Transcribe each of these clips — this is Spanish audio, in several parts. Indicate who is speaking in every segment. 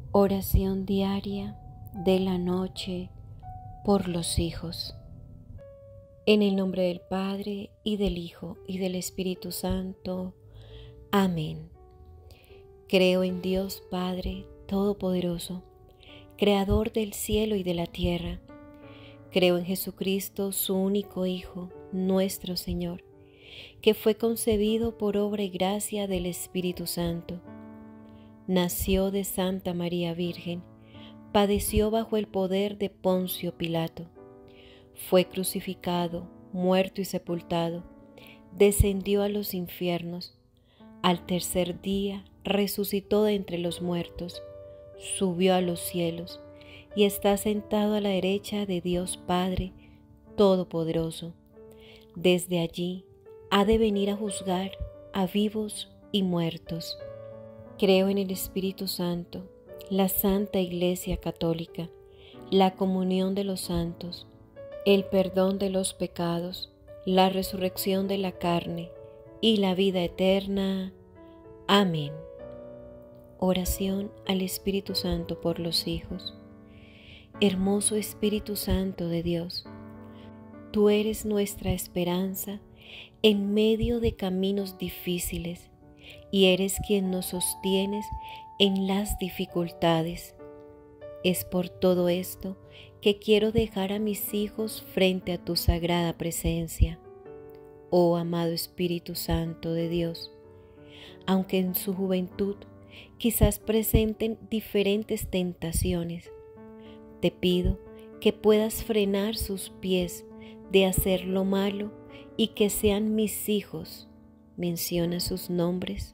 Speaker 1: Oración diaria de la noche por los hijos. En el nombre del Padre, y del Hijo, y del Espíritu Santo. Amén. Creo en Dios Padre Todopoderoso, Creador del cielo y de la tierra. Creo en Jesucristo, su único Hijo, nuestro Señor, que fue concebido por obra y gracia del Espíritu Santo. Nació de Santa María Virgen, padeció bajo el poder de Poncio Pilato, fue crucificado, muerto y sepultado, descendió a los infiernos, al tercer día resucitó de entre los muertos, subió a los cielos y está sentado a la derecha de Dios Padre Todopoderoso. Desde allí ha de venir a juzgar a vivos y muertos. Creo en el Espíritu Santo, la Santa Iglesia Católica, la comunión de los santos, el perdón de los pecados, la resurrección de la carne y la vida eterna. Amén. Oración al Espíritu Santo por los hijos. Hermoso Espíritu Santo de Dios, tú eres nuestra esperanza en medio de caminos difíciles, y eres quien nos sostienes en las dificultades. Es por todo esto que quiero dejar a mis hijos frente a tu sagrada presencia. Oh amado Espíritu Santo de Dios, aunque en su juventud quizás presenten diferentes tentaciones, te pido que puedas frenar sus pies de hacer lo malo y que sean mis hijos. Menciona sus nombres.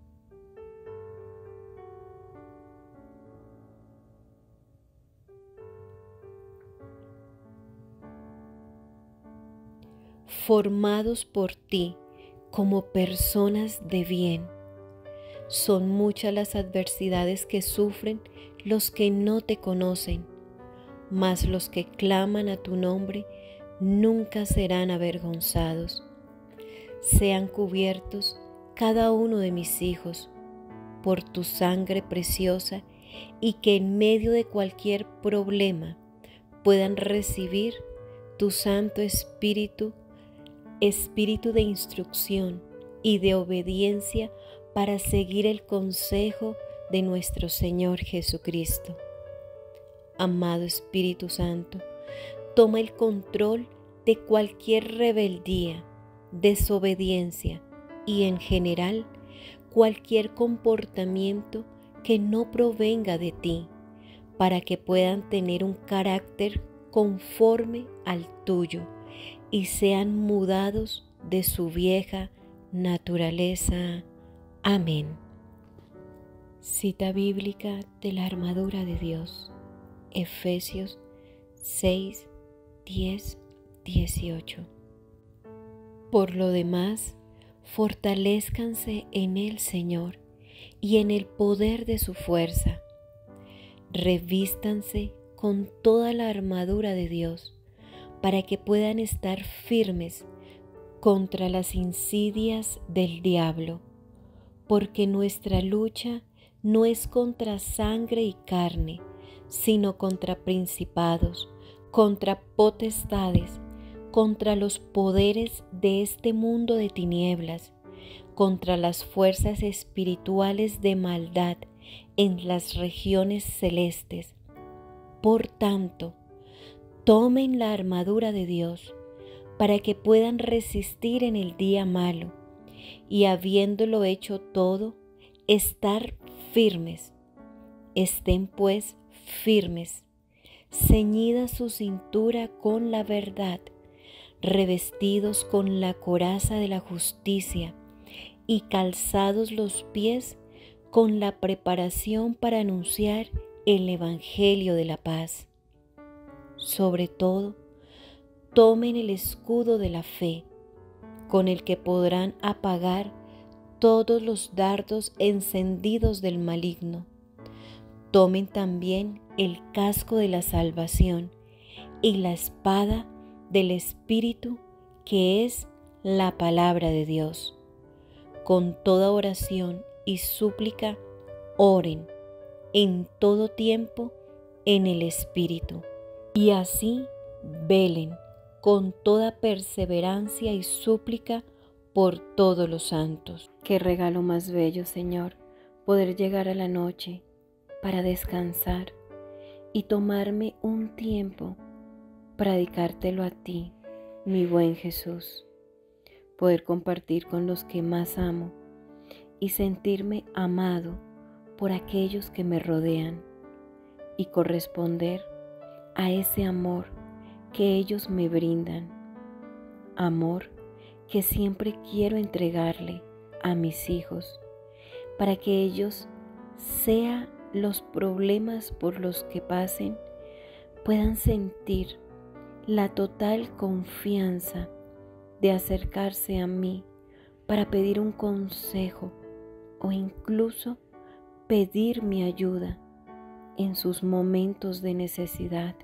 Speaker 1: Formados por ti como personas de bien. Son muchas las adversidades que sufren los que no te conocen, mas los que claman a tu nombre nunca serán avergonzados. Sean cubiertos cada uno de mis hijos por tu sangre preciosa, y que en medio de cualquier problema puedan recibir tu Santo Espíritu, Espíritu de instrucción y de obediencia para seguir el consejo de nuestro Señor Jesucristo. Amado Espíritu Santo, toma el control de cualquier rebeldía, desobediencia y en general cualquier comportamiento que no provenga de ti, para que puedan tener un carácter conforme al tuyo y sean mudados de su vieja naturaleza. Amén. Cita bíblica de la armadura de Dios, Efesios 6, 10, 18. Por lo demás, fortalézcanse en el Señor y en el poder de su fuerza. Revístanse con toda la armadura de Dios, para que puedan estar firmes contra las insidias del diablo, porque nuestra lucha no es contra sangre y carne, sino contra principados, contra potestades, contra los poderes de este mundo de tinieblas, contra las fuerzas espirituales de maldad en las regiones celestes. Por tanto, tomen la armadura de Dios para que puedan resistir en el día malo y, habiéndolo hecho todo, estar firmes. Estén pues firmes, ceñida su cintura con la verdad, revestidos con la coraza de la justicia y calzados los pies con la preparación para anunciar el Evangelio de la paz. Sobre todo, tomen el escudo de la fe, con el que podrán apagar todos los dardos encendidos del maligno. Tomen también el casco de la salvación y la espada del Espíritu, que es la palabra de Dios. Con toda oración y súplica, oren en todo tiempo en el Espíritu, y así velen con toda perseverancia y súplica por todos los santos. Qué regalo más bello, Señor, poder llegar a la noche para descansar y tomarme un tiempo para dedicártelo a ti, mi buen Jesús. Poder compartir con los que más amo y sentirme amado por aquellos que me rodean y corresponder a ese amor que ellos me brindan, amor que siempre quiero entregarle a mis hijos para que ellos, sea los problemas por los que pasen, puedan sentir la total confianza de acercarse a mí para pedir un consejo o incluso pedir mi ayuda en sus momentos de necesidad.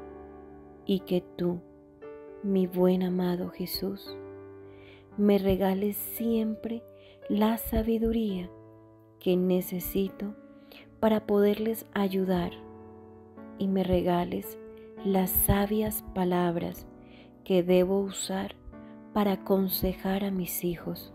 Speaker 1: Y que tú, mi buen amado Jesús, me regales siempre la sabiduría que necesito para poderles ayudar y me regales las sabias palabras que debo usar para aconsejar a mis hijos.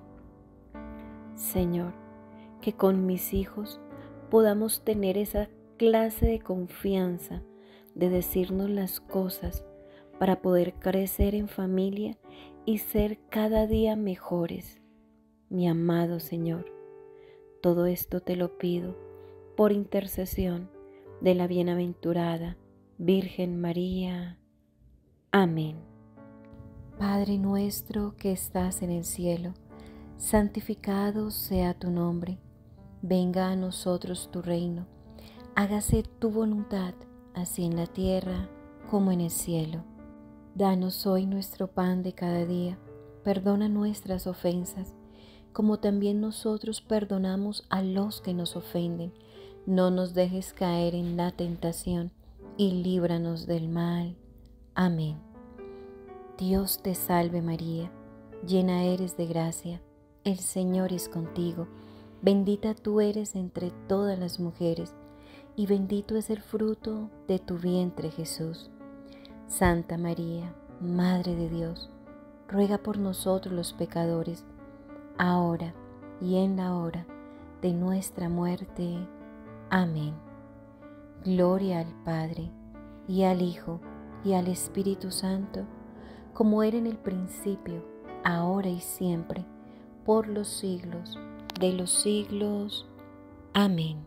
Speaker 1: Señor, que con mis hijos podamos tener esa clase de confianza de decirnos las cosas para poder crecer en familia y ser cada día mejores. Mi amado Señor, todo esto te lo pido por intercesión de la bienaventurada Virgen María. Amén. Padre nuestro que estás en el cielo, santificado sea tu nombre. Venga a nosotros tu reino. Hágase tu voluntad, así en la tierra como en el cielo. Danos hoy nuestro pan de cada día. Perdona nuestras ofensas, como también nosotros perdonamos a los que nos ofenden. No nos dejes caer en la tentación y líbranos del mal. Amén. Dios te salve María, llena eres de gracia, el Señor es contigo. Bendita tú eres entre todas las mujeres, y bendito es el fruto de tu vientre Jesús. Santa María, Madre de Dios, ruega por nosotros los pecadores, ahora y en la hora de nuestra muerte. Amén. Gloria al Padre, y al Hijo, y al Espíritu Santo, como era en el principio, ahora y siempre, por los siglos de los siglos. Amén.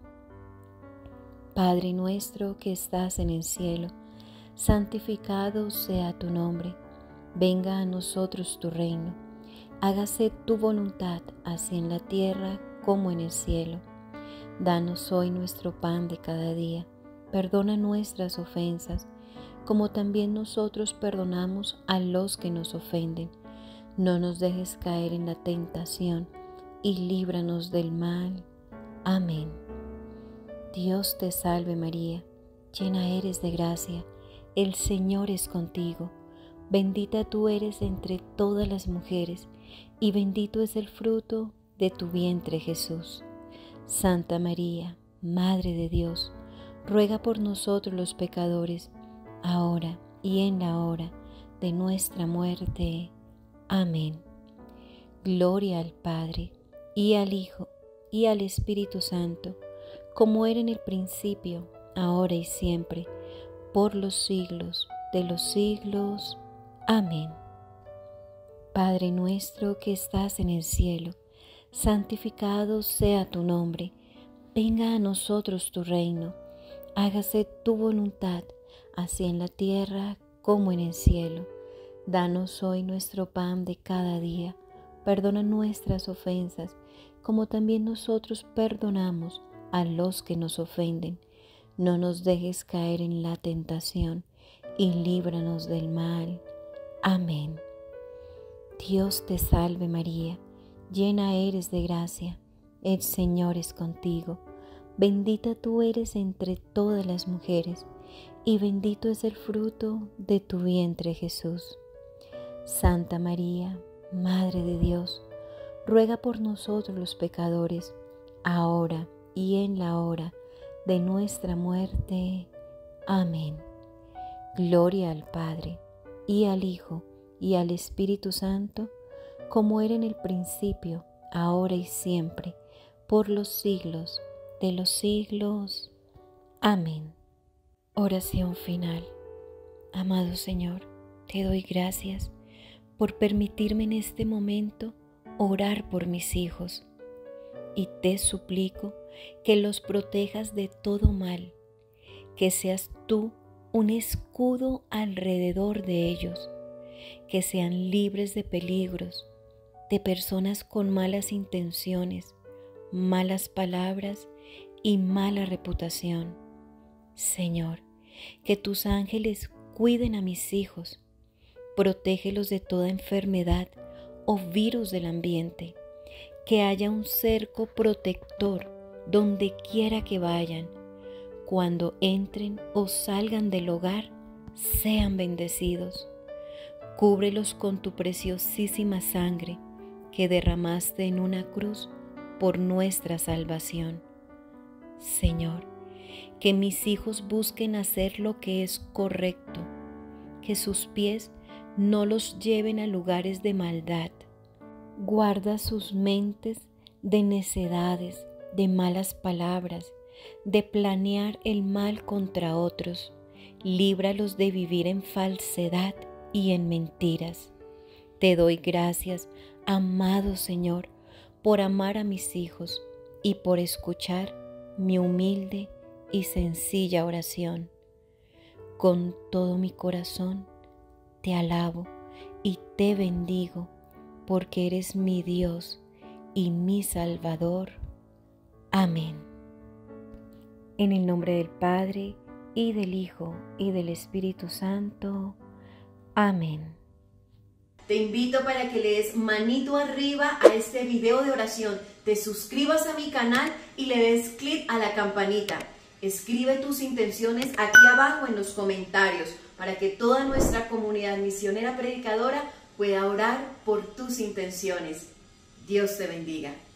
Speaker 1: Padre nuestro que estás en el cielo, santificado sea tu nombre. Venga a nosotros tu reino. Hágase tu voluntad, así en la tierra como en el cielo. Danos hoy nuestro pan de cada día. Perdona nuestras ofensas, como también nosotros perdonamos a los que nos ofenden. No nos dejes caer en la tentación, y líbranos del mal. Amén. Dios te salve María, llena eres de gracia, el Señor es contigo. Bendita tú eres entre todas las mujeres, y bendito es el fruto de tu vientre Jesús. Santa María, Madre de Dios, ruega por nosotros los pecadores, ahora y en la hora de nuestra muerte. Amén. Gloria al Padre, y al Hijo, y al Espíritu Santo, como era en el principio, ahora y siempre, por los siglos de los siglos. Amén. Padre nuestro que estás en el cielo, santificado sea tu nombre. Venga a nosotros tu reino. Hágase tu voluntad, así en la tierra como en el cielo. Danos hoy nuestro pan de cada día. Perdona nuestras ofensas, como también nosotros perdonamos a los que nos ofenden. No nos dejes caer en la tentación, y líbranos del mal. Amén. Dios te salve María, llena eres de gracia, el Señor es contigo. Bendita tú eres entre todas las mujeres, y bendito es el fruto de tu vientre Jesús. Santa María, Madre de Dios, ruega por nosotros los pecadores, ahora y en la hora de nuestra muerte. Amén. Gloria al Padre, y al Hijo, y al Espíritu Santo, como era en el principio, ahora y siempre, por los siglos de los siglos. Amén. Oración final. Amado Señor, te doy gracias por permitirme en este momento orar por mis hijos, y te suplico que los protejas de todo mal, que seas tú un escudo alrededor de ellos, que sean libres de peligros, de personas con malas intenciones, malas palabras y mala reputación. Señor, que tus ángeles cuiden a mis hijos, protégelos de toda enfermedad o virus del ambiente, que haya un cerco protector donde quiera que vayan. Cuando entren o salgan del hogar, sean bendecidos. Cúbrelos con tu preciosísima sangre que derramaste en una cruz por nuestra salvación. Señor, que mis hijos busquen hacer lo que es correcto, que sus pies no los lleven a lugares de maldad. Guarda sus mentes de necedades, de malas palabras, de planear el mal contra otros. Líbralos de vivir en falsedad y en mentiras. Te doy gracias, amado Señor, por amar a mis hijos y por escuchar mi humilde y sencilla oración. Con todo mi corazón te alabo y te bendigo, porque eres mi Dios y mi Salvador. Amén. En el nombre del Padre, y del Hijo, y del Espíritu Santo. Amén.
Speaker 2: Te invito para que le des manito arriba a este video de oración, te suscribas a mi canal y le des clic a la campanita. Escribe tus intenciones aquí abajo en los comentarios para que toda nuestra comunidad misionera predicadora pueda orar por tus intenciones. Dios te bendiga.